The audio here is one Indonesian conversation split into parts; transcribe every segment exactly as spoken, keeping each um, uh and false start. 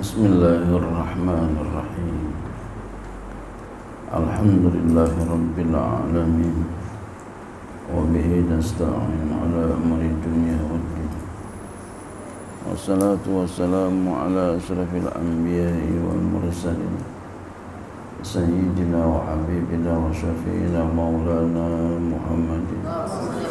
Bismillahirrahmanirrahim. Alhamdulillahi rabbil alamin. Wa bihi nasta'in ala amri dunya waddin. Wassalatu wassalamu ala asyrafil anbiya'i wal mursalin, sayyidina wa habibina wa syafi'ina maulana Muhammadin wa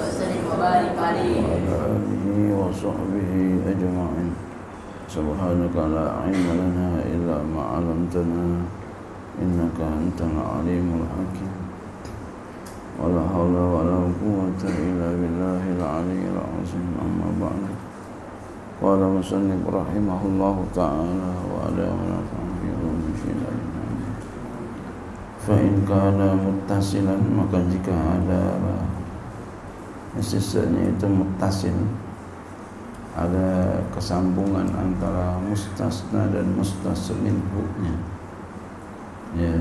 ala alihi wa sahbihi ajma'in. Subhanaka la ilma lana illa ma 'allamtana innaka antal alimul hakim. Wala haula wala quwwata illa billahil aliyyil azim. Amma ba'du. Qala musannif rahimahullahu ta'ala wa ala nafa'ihum bisyai'in. Fa in kana muttasilan, maka jika ada istisna itu muttasil, ada kesambungan antara mustasna dan mustasna minhu-nya. Ya,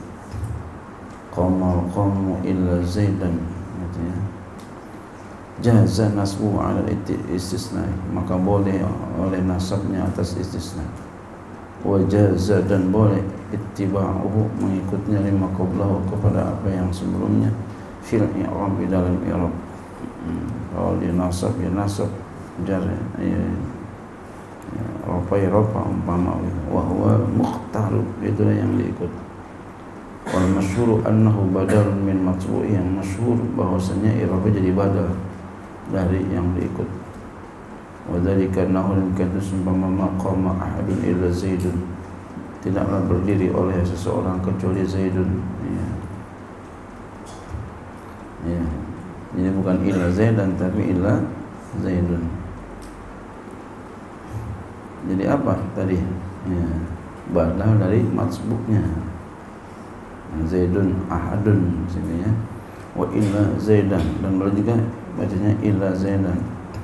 qamal qamu illa zaidan, artinya jaza nasbu ala istisna, maka boleh oleh nasabnya atas istisna. Wa jaza, dan boleh ittiba'uhu, mengikutnya lima qablahu, kepada apa yang sebelumnya, fil i'rab, dalam i'rab. Kalau di nasab ya nasab, jar ya, ropa ya ropa, umpama wa huwa mukhtar, itu yang diikut. Wal masyhur annahu badalun min matbu'i, yang masyhur bahwasanya i'rabnya jadi badal dari yang diikut. Wa dzalika annahu lam yakun maqama ahadun illa zaidun, tidaklah berdiri oleh seseorang kecuali zaidun. Ya, ya. Jadi bukan illa zaidan tapi illa zaidun. Jadi apa tadi? Ya, badal dari matsbu'nya. Zaidun ahadun sini ya. Wa illa zaidan, dan boleh juga bacanya illa zaidan.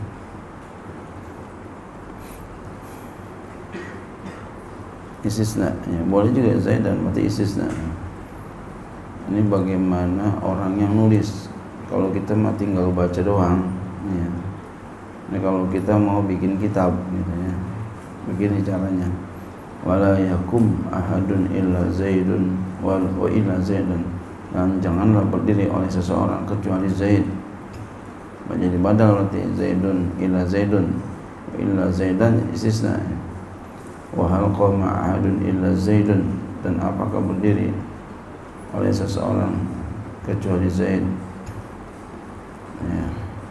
Istisna, ya, boleh juga zaidan, berarti istisna. Ini bagaimana orang yang nulis. Kalau kita mah tinggal baca doang, ya. Nah, kalau kita mau bikin kitab gitu ya, begini caranya. Wala yakum ahadun illa zaidun wal wa illa zaidan, dan janganlah berdiri oleh seseorang kecuali zaid. Jadi badal berarti zaidun illa zaidun wa illa zaidan istisna. Wa hal qama ahadun illa zaidun, dan apakah berdiri oleh seseorang kecuali zaid. Ya.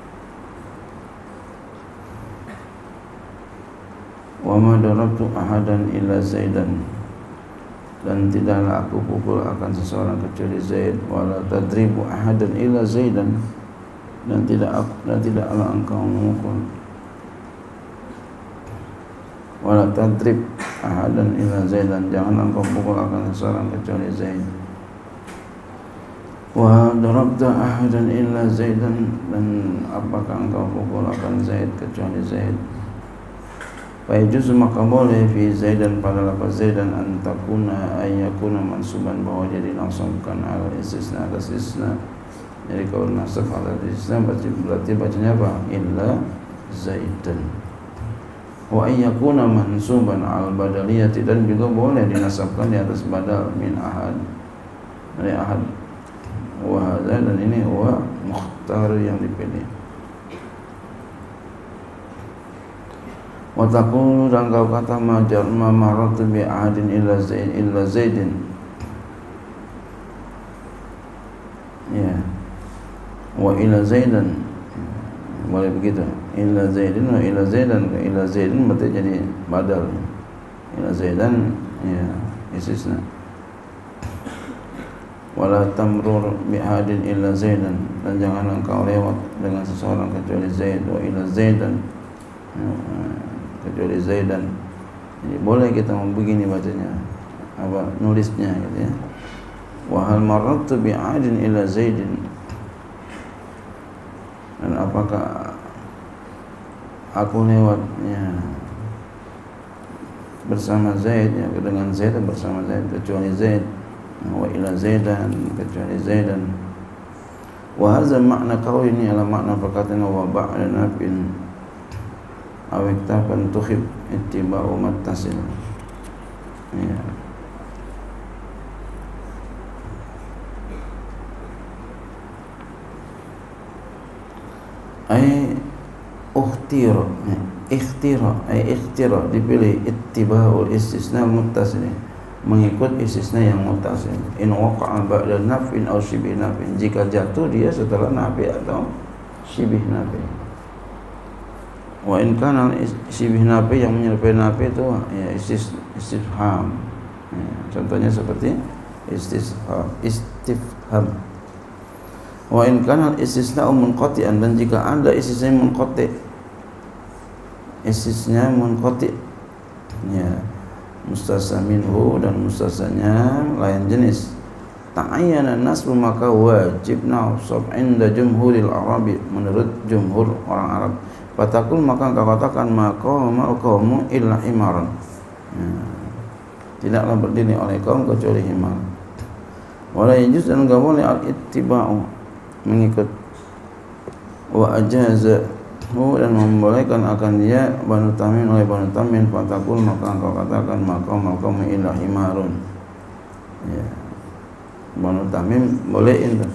Wa ma darabtu ahadan illa zaidan, dan tidaklah aku pukul akan seseorang kecuali zaid. Wala tadribu ahadan illa zaidan, dan tidak aku, dan tidaklah engkau memukul. Wala tadrib ahadan illa zaidan, jangan engkau pukul akan seseorang kecuali zaid. Wa darabta ahadan illa zaidan, dan apakah engkau pukul akan zaid kecuali zaid. Fayajuz, maka boleh fi zaidan pada lafaz zaidan antakuna ayyakuna mansuban, bahwa jadi nasabkan ala istisna atas istisna. Jadi kalau nasab ala istisna berarti bacanya apa? Illa zaidan. Wa ayyakuna mansuban al badaliyati, dan juga boleh dinasabkan di atas badal min ahad, dari ahad. Wa hadza, dan ini wa mukhtar, yang dipilih. Wa taqulu, dan kau kata majar ma maratu bi ahadin illa zaid illa zaidin. Ya. Wa illa zaidan, boleh begitu. Illa zaidin wa illa zaidan, illa zaidin berarti jadi badal. Illa zaidan, ya, istisna. Wala tamrur bi ahadin illa zaidan, dan jangan engkau lewat dengan seseorang kecuali zaid. Wa illa zaidan, kecuali zaidan. Jadi boleh kita begini bacanya, apa nulisnya gitu ya. Wa hal marartu bi adin ila zaidin, dan apakah aku lewatnya bersama Zaid, ya, dengan Zaid, bersama Zaid kecuali Zaid. Wa ila zaidan, kecuali zaidan. Wa hadza makna qaul, ini adalah makna perkataan wa ba'da nafin aw iktafan tuhib ittiba'u muttasil. ya. Ai ukhtira, ikhtira ai ikhtira dipilih ittiba'ul istisna muttasil, mengikut istisna yang muttasil. In waqa'a ba'da naf'in aw shibih naf'in, jika jatuh dia setelah nafi atau shibih nafi. Wa in kana shibih nafi yang menyerupai nafi itu ya istis, istifham ya, contohnya seperti istifham istifham. Wa in kana istisna'u munqati'an, dan jika ada istisna munqati', istisna munqati' ya, mustasna minhu dan mustasnanya lain jenis, ta'ayyana nasbu, maka wajib nasab inda jumhuril arabi, menurut jumhur orang Arab. Fatakul, maka engkau katakan maqamal qaumu illa himaran ya, tidaklah berdiri oleh kaum kecuali himar. Wala yajuz, dan enggak boleh al-ittiba'u, mengikut. Wa ajazahu, dan membolehkan akan dia Banu Tamim oleh Banu Tamim. Fatakul, maka engkau katakan maqamal qaumi illa himarun ya, Banu Tamim bolehin tuh.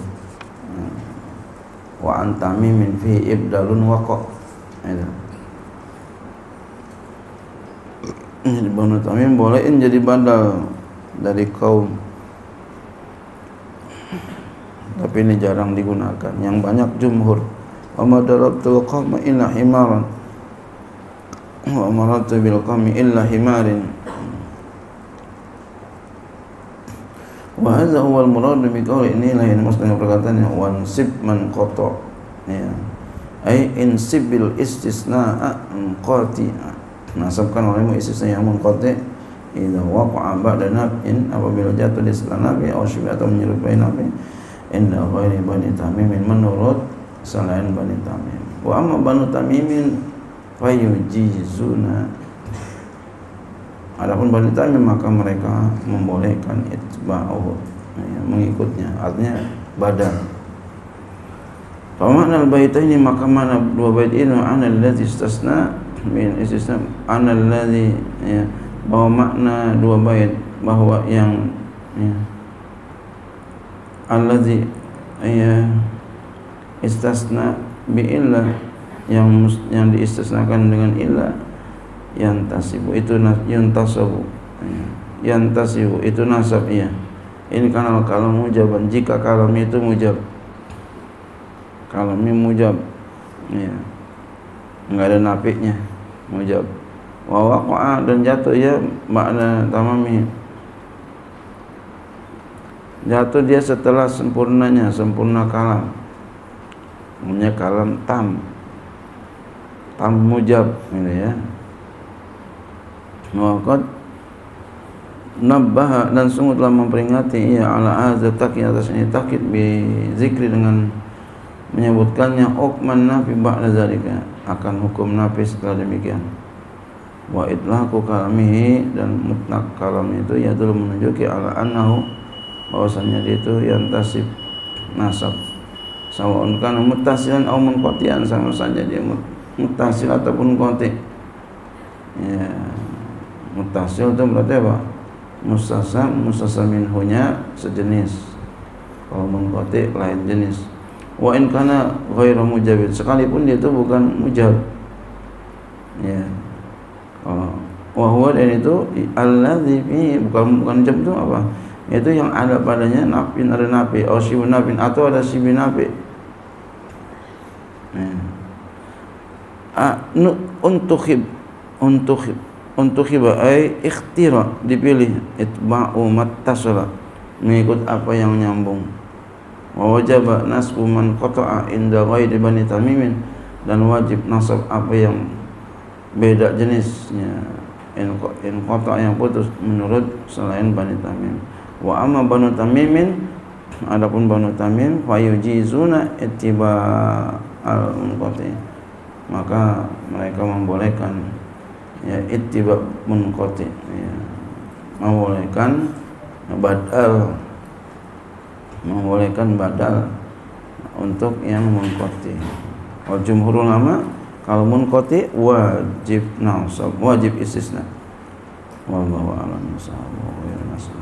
Wa an tamimin fi ibdalun waqa ya. Jadi Banu Tamim bolehin jadi badal dari kaum, tapi ini jarang digunakan. Yang banyak jumhur, wa ma darabtul qauma illa himaran wa maratu bil qaumi illa himarin. Wa hadza huwa al murad bi qawli, ini lah yang maksudnya perkataannya wansib man qata ya, ai insibil istisna'a qati, nasabkan olehmu istisna yang munqati idza waqa'a ba'da naf'in, apabila jatuh di setelah nafi, atau syibih, atau menyerupai nafi, inda ghairi Bani Tamimin, menurut selain Bani Tamim. Wa amma Banu Tamimin fayujizuna, adapun Bani Tamim maka mereka membolehkan itba'uhu ya, mengikutnya, artinya badan. Fa makna al-bait ini, maka mana dua bait ini, ana allazi istasna min istisna, ana allazi ya, bahwa makna dua bait bahwa yang ya, alladzi ya istasna bi illah, yang yang diistisnakan dengan illah, yang tasibu itu yang tasabu yang tasibu itu nasab ya. Ini kanal kalam mujaban, jika kalam itu mujab, kalam ini mujab ya, enggak ada nafinya, mujab. Wa waqa'a, dan jatuh ya makna tamami, jatuh dia setelah sempurnanya, sempurna kalam, namanya kalam tam, tam mujab ini ya. Waqad nabbaha, dan sungguh telah memperingati ia ala azza takid, atas ini takid bi zikri, dengan menyebutkannya hukman nafi ba'da zalika, akan hukum nafi setelah demikian. Wa itlaqu kalamihi, dan mutlak kalam itu ya dulu menunjuki ala annahu, bahwasanya dia itu yang tasib nasab, sawaun kana muttasilan aw munqati'an, sama saja dia muttasil ataupun qati ya. Muttasil itu berarti apa? Mustasna, mustasna minhunya sejenis, kalau munqati lain jenis. Wa in kana ghairu mujabid, sekalipun dia itu bukan mujab ya. Oh, wa huwa, dan itu alladzi fi, bukan bukan jam itu apa? Itu yang ada padanya nafin, ada nafi, atau shibun nafin, atau ada shibun nafi. Nah, ah, untukhib, untukhib, untukhib ay ikhtira, dipilih, itba'u mattasala, mengikut apa yang nyambung. Wa wajaba nasbu man qata'a inda ghairi Bani Tamimin, dan wajib nasab apa yang beda jenisnya, in qata' yang putus, menurut selain Bani Tamim. Wa amma Banu Tamimin, adapun Banu Tamim fayujizuna ittiba al-munqati, maka mereka membolehkan ya ittiba munqati ya, membolehkan badal, membolehkan badal untuk yang munqati. Wa jumhur ulama, kalau munqati wajib nasab, wajib istisna. wallahu a'lam bishawab.